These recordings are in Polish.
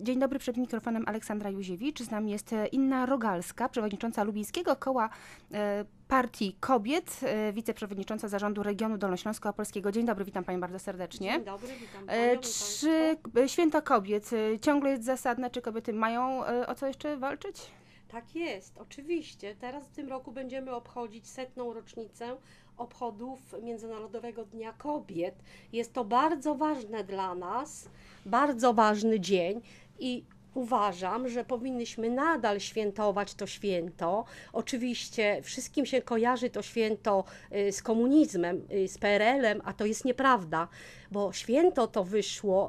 Dzień dobry, przed mikrofonem Aleksandra Józiewicz. Z nami jest Inna Rogalska, przewodnicząca Lubińskiego Koła Partii Kobiet, wiceprzewodnicząca Zarządu Regionu Dolnośląsko-Opolskiego. Dzień dobry, witam Panią bardzo serdecznie. Dzień dobry, witam Panią. Czy Święto Kobiet ciągle jest zasadne? Czy kobiety mają o co jeszcze walczyć? Tak jest, oczywiście. Teraz w tym roku będziemy obchodzić 100. rocznicę obchodów Międzynarodowego Dnia Kobiet. Jest to bardzo ważne dla nas, bardzo ważny dzień i uważam, że powinnyśmy nadal świętować to święto. Oczywiście wszystkim się kojarzy to święto z komunizmem, z PRL-em, a to jest nieprawda, bo święto to wyszło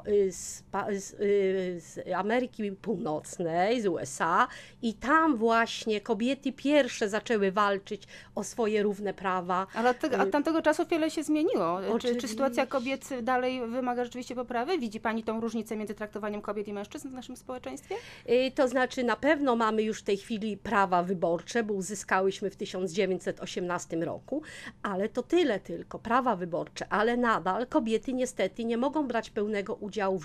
z Ameryki Północnej, z USA i tam właśnie kobiety pierwsze zaczęły walczyć o swoje równe prawa. Ale od tamtego czasu wiele się zmieniło. Czy sytuacja kobiet dalej wymaga rzeczywiście poprawy? Widzi Pani tą różnicę między traktowaniem kobiet i mężczyzn w naszym społeczeństwie? To znaczy na pewno mamy już w tej chwili prawa wyborcze, bo uzyskałyśmy w 1918 roku, ale to tyle tylko, prawa wyborcze, ale nadal kobiety niestety nie mogą brać pełnego udziału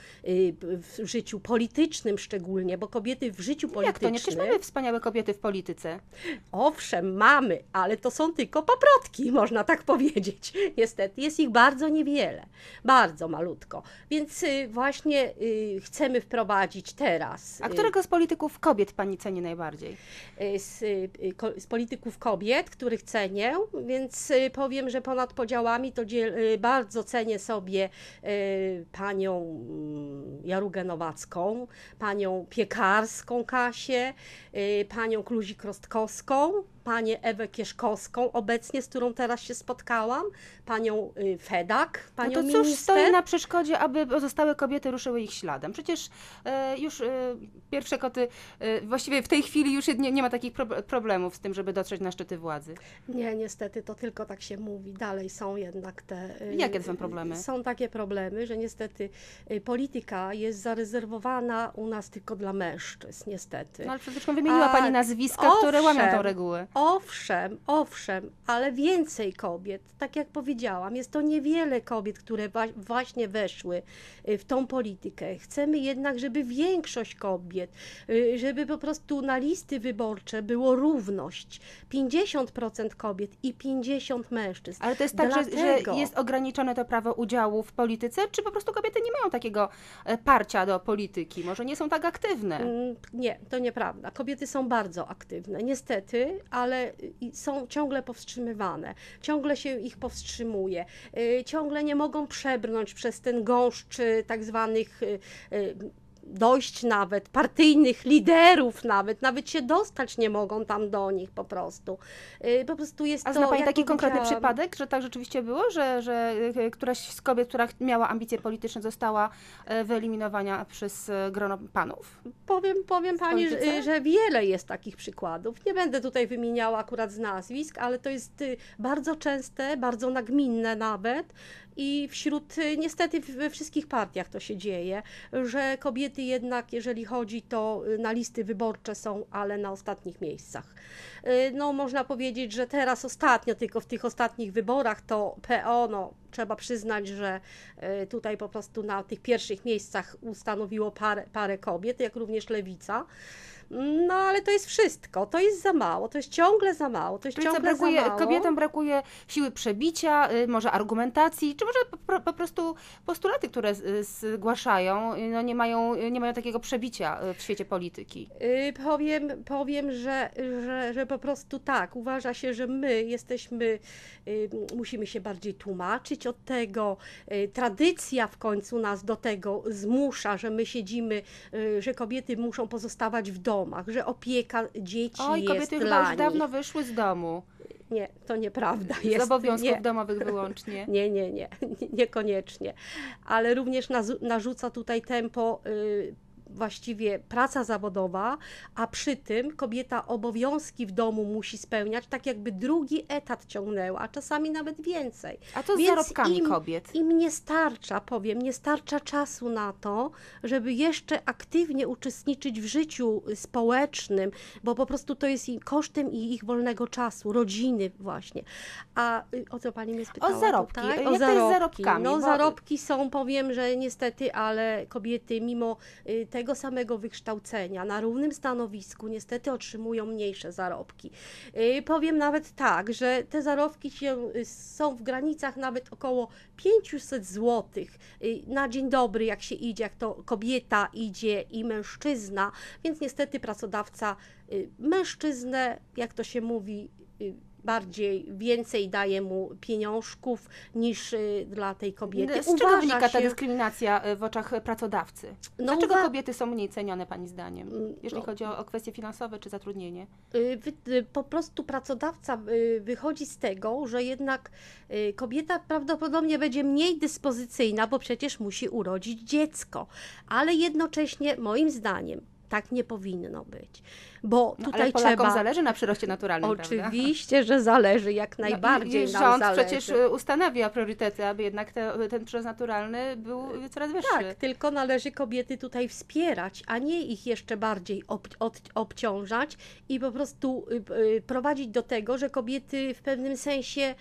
w życiu politycznym szczególnie, bo kobiety w życiu politycznym... Jak to nie? Przecież mamy wspaniałe kobiety w polityce. Owszem, mamy, ale to są tylko paprotki, można tak powiedzieć. Niestety jest ich bardzo niewiele, bardzo malutko, więc właśnie chcemy wprowadzić teraz. A którego z polityków kobiet Pani ceni najbardziej? Z polityków kobiet, których cenię, więc powiem, że ponad podziałami to bardzo cenię sobie panią Jarugę Nowacką, panią Piekarską Kasię, panią Kluzik-Rostkowską, panią Ewę Kieszkowską, obecnie, z którą teraz się spotkałam, panią Fedak, panią minister. Cóż stoi na przeszkodzie, aby pozostałe kobiety ruszyły ich śladem? Przecież już pierwsze koty, właściwie w tej chwili już nie ma takich problemów z tym, żeby dotrzeć na szczyty władzy. Nie, niestety to tylko tak się mówi. Dalej są jednak te... Jakie to są problemy? Są takie problemy, że niestety polityka jest zarezerwowana u nas tylko dla mężczyzn, niestety. No ale przecież wymieniła Pani nazwiska, które łamią tą regułę. Owszem, ale więcej kobiet, tak jak powiedziałam, jest to niewiele kobiet, które właśnie weszły w tą politykę. Chcemy jednak, żeby większość kobiet, żeby po prostu na listy wyborcze było równość. 50% kobiet i 50% mężczyzn. Ale to jest tak, że jest ograniczone to prawo udziału w polityce, czy po prostu kobiety nie mają takiego parcia do polityki? Może nie są tak aktywne? Nie, to nieprawda. Kobiety są bardzo aktywne, niestety, ale są ciągle powstrzymywane. Ciągle się ich powstrzymuje. Ciągle nie mogą przebrnąć przez ten gąszcz tak zwanych dojść nawet, partyjnych liderów nawet się dostać nie mogą tam do nich po prostu. Po prostu jest to... A zna Pani taki konkretny przypadek, że tak rzeczywiście było, że któraś z kobiet, która miała ambicje polityczne, została wyeliminowana przez grono panów? Powiem Pani, że wiele jest takich przykładów. Nie będę tutaj wymieniała akurat z nazwisk, ale to jest bardzo częste, bardzo nagminne nawet i niestety we wszystkich partiach to się dzieje, że kobiety jednak, jeżeli chodzi, to na listy wyborcze są, ale na ostatnich miejscach. No można powiedzieć, że teraz ostatnio, tylko w tych ostatnich wyborach to PO, no trzeba przyznać, że tutaj po prostu na tych pierwszych miejscach ustanowiło parę kobiet, jak również Lewica. No ale to jest wszystko, to jest za mało, to jest ciągle za mało, to jest ciągle za mało. Kobietom brakuje siły przebicia, może argumentacji, czy może po prostu postulaty, które zgłaszają, no nie mają takiego przebicia w świecie polityki. Powiem, że po prostu tak, uważa się, że my musimy się bardziej tłumaczyć od tego, tradycja w końcu nas do tego zmusza, że my siedzimy, że kobiety muszą pozostawać w domach, że opieka dzieci jest kobiety dla już nich. dawno wyszły z domu. Nie, to nieprawda. Z obowiązków domowych wyłącznie. Niekoniecznie. Ale również narzuca tutaj tempo właściwie praca zawodowa, a przy tym kobieta obowiązki w domu musi spełniać, tak jakby drugi etat ciągnęła, a czasami nawet więcej. A to z zarobkami kobiet? Im nie starcza czasu na to, żeby jeszcze aktywnie uczestniczyć w życiu społecznym, bo po prostu to jest kosztem ich wolnego czasu, rodziny właśnie. A o co Pani mnie pytała? O zarobki. Tutaj? Jak to jest z zarobkami? No zarobki są, powiem, że niestety, ale kobiety mimo tego samego wykształcenia, na równym stanowisku niestety otrzymują mniejsze zarobki. Powiem nawet tak, że te zarobki są w granicach nawet około 500 zł na dzień dobry, jak się idzie, jak to kobieta idzie i mężczyzna, więc niestety pracodawca mężczyznę, jak to się mówi, więcej daje mu pieniążków niż dla tej kobiety. Z czego wynika ta dyskryminacja w oczach pracodawcy? Dlaczego kobiety są mniej cenione Pani zdaniem, jeżeli chodzi o kwestie finansowe czy zatrudnienie? Po prostu pracodawca wychodzi z tego, że jednak kobieta prawdopodobnie będzie mniej dyspozycyjna, bo przecież musi urodzić dziecko, ale jednocześnie moim zdaniem tak nie powinno być, bo tutaj ale Polakom trzeba... zależy na przyroście naturalnym, Oczywiście, prawda? Że zależy, jak najbardziej nam rząd zależy. Przecież ustanawia priorytety, aby jednak ten przyrost naturalny był coraz wyższy. Tak, tylko należy kobiety tutaj wspierać, a nie ich jeszcze bardziej obciążać i po prostu prowadzić do tego, że kobiety w pewnym sensie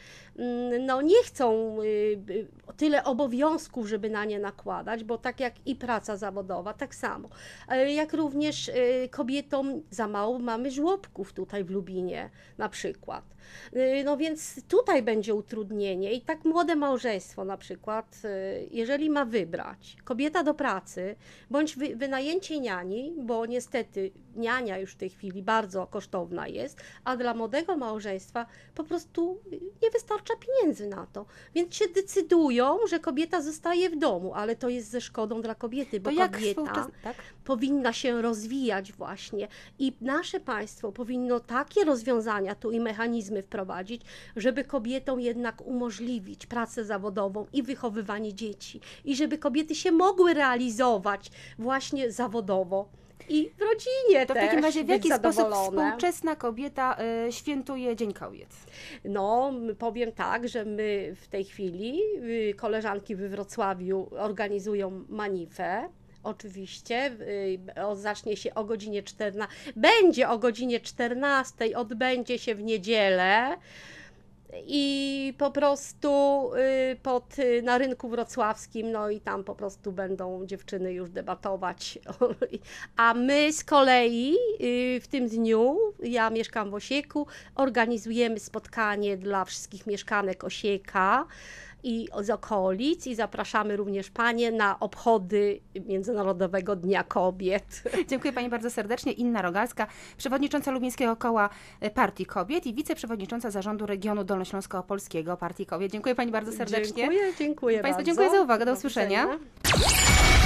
nie chcą tyle obowiązków, żeby na nie nakładać, bo tak jak i praca zawodowa, tak samo. Jak również kobietom za mało mamy żłobków tutaj w Lubinie na przykład. No więc tutaj będzie utrudnienie i tak młode małżeństwo na przykład, jeżeli ma wybrać kobieta do pracy, bądź wynajęcie niani, bo niestety niania już w tej chwili bardzo kosztowna jest, a dla młodego małżeństwa po prostu nie wystarcza pieniędzy na to. Więc się decydują, że kobieta zostaje w domu, ale to jest ze szkodą dla kobiety, bo kobieta powinna się rozwijać właśnie i nasze państwo powinno takie rozwiązania tu i mechanizmy wprowadzić, żeby kobietom jednak umożliwić pracę zawodową i wychowywanie dzieci i żeby kobiety się mogły realizować właśnie zawodowo i w rodzinie to też. W takim razie w jaki sposób współczesna kobieta świętuje Dzień Kobiet? No, powiem tak, że my w tej chwili, koleżanki we Wrocławiu organizują manifę. Oczywiście, zacznie się o godzinie 14, będzie o godzinie 14, odbędzie się w niedzielę i po prostu na rynku wrocławskim, no i tam po prostu będą dziewczyny już debatować, a my z kolei w tym dniu, ja mieszkam w Osieku, organizujemy spotkanie dla wszystkich mieszkanek Osieka i z okolic i zapraszamy również Panie na obchody Międzynarodowego Dnia Kobiet. Dziękuję Pani bardzo serdecznie. Inna Rogalska, przewodnicząca Lubińskiego Koła Partii Kobiet i wiceprzewodnicząca Zarządu Regionu Dolnośląsko-Opolskiego Partii Kobiet. Dziękuję Pani bardzo serdecznie. Dziękuję Państwu bardzo. dziękuję za uwagę. Do usłyszenia.